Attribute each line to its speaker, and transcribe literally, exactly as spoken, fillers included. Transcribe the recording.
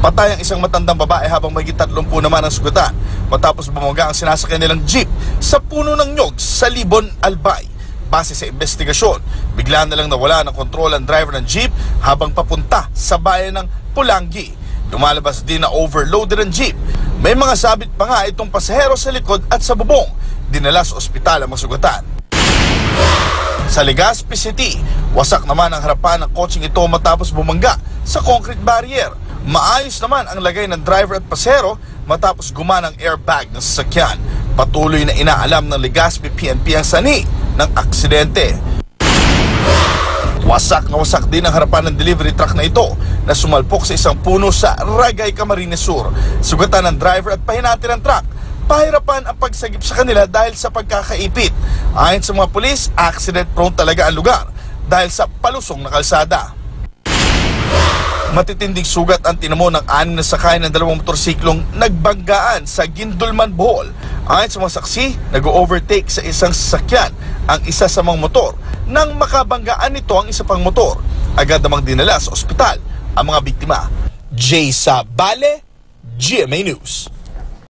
Speaker 1: Patay ang isang matandang babae habang mahigit tatlumpu naman ang sugatan matapos bumangga ang sinasakyan nilang jeep sa puno ng nyog sa Libon, Albay. Base sa investigasyon, bigla na lang nawala ng kontrol ang driver ng jeep habang papunta sa bayan ng Pulangi. Lumalabas din na overloaded ang jeep. May mga sabit pa nga itong pasahero sa likod at sa bubong. Dinala sa ospital ang mga sugatan. Sa Legazpi City, wasak naman ang harapan ng kotseng ito matapos bumangga sa concrete barrier. Maayos naman ang lagay ng driver at pasahero matapos gumana ang airbag ng sasakyan. Patuloy na inaalam ng Legazpi P N P ang sani ng aksidente. Wasak na wasak din ang harapan ng delivery truck na ito na sumalpok sa isang puno sa Ragay, Camarines Sur. Sugatan ng driver at pahinati ng truck. Pahirapan ang pagsagip sa kanila dahil sa pagkakaipit. Ayon sa mga pulis, accident prone talaga ang lugar dahil sa palusong na kalsada. Matitinding sugat ang tinamo ng anim na sakay ng dalawang motorsiklong nagbanggaan sa Gindulman, Bohol. Ayon sa mga saksi, nag-overtake sa isang sasakyan ang isa sa mga motor. Nang makabanggaan nito ang isa pang motor, agad namang dinala sa ospital ang mga biktima. Jay Sabale, G M A News.